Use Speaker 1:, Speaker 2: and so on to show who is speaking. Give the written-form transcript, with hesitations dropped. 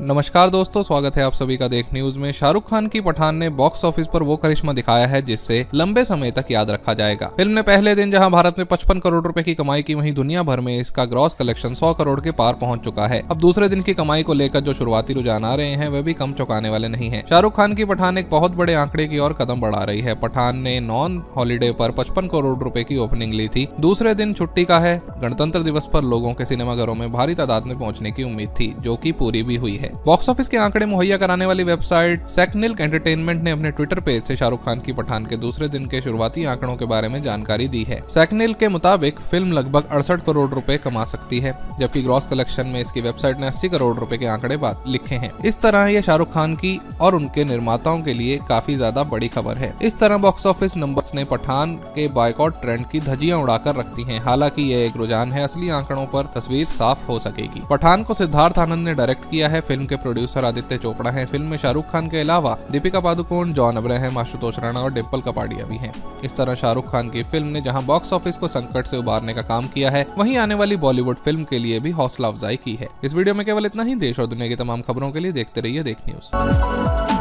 Speaker 1: नमस्कार दोस्तों, स्वागत है आप सभी का देख न्यूज में। शाहरुख खान की पठान ने बॉक्स ऑफिस पर वो करिश्मा दिखाया है जिससे लंबे समय तक याद रखा जाएगा। फिल्म ने पहले दिन जहां भारत में 55 करोड़ रुपए की कमाई की, वहीं दुनिया भर में इसका ग्रॉस कलेक्शन 100 करोड़ के पार पहुंच चुका है। अब दूसरे दिन की कमाई को लेकर जो शुरुआती रुझान आ रहे हैं वे भी कम चौंकाने वाले नहीं है। शाहरुख खान की पठान एक बहुत बड़े आंकड़े की ओर कदम बढ़ा रही है। पठान ने नॉन हॉलीडे पर 55 करोड़ रुपए की ओपनिंग ली थी। दूसरे दिन छुट्टी का है। गणतंत्र दिवस पर लोगों के सिनेमाघरों में भारी तादाद में पहुंचने की उम्मीद थी, जो कि पूरी भी हुई है। बॉक्स ऑफिस के आंकड़े मुहैया कराने वाली वेबसाइट सेकनिल एंटरटेनमेंट ने अपने ट्विटर पेज से शाहरुख खान की पठान के दूसरे दिन के शुरुआती आंकड़ों के बारे में जानकारी दी है। सेकनिल के मुताबिक फिल्म लगभग 68 करोड़ रुपए कमा सकती है, जबकि ग्रॉस कलेक्शन में इसकी वेबसाइट ने 80 करोड़ रुपए के आंकड़े लिखे हैं। इस तरह यह शाहरुख खान की और उनके निर्माताओं के लिए काफी ज्यादा बड़ी खबर है। इस तरह बॉक्स ऑफिस नंबर्स ने पठान के बॉयकॉट ट्रेंड की धज्जियां उड़ाकर रखती हैं। हालांकि यह एक रुझान है, असली आंकड़ों पर तस्वीर साफ हो सकेगी। पठान को सिद्धार्थ आनंद ने डायरेक्ट किया है। फिल्म के प्रोड्यूसर आदित्य चोपड़ा हैं। फिल्म में शाहरुख खान के अलावा दीपिका पादुकोण, जॉन अब्राहम, आशुतोष राणा और डिंपल कपाड़िया भी हैं। इस तरह शाहरुख खान की फिल्म ने जहां बॉक्स ऑफिस को संकट से उबारने का काम किया है, वहीं आने वाली बॉलीवुड फिल्म के लिए भी हौसला अफजाई की है। इस वीडियो में केवल इतना ही। देश और दुनिया की तमाम खबरों के लिए देखते रहिए देख न्यूज।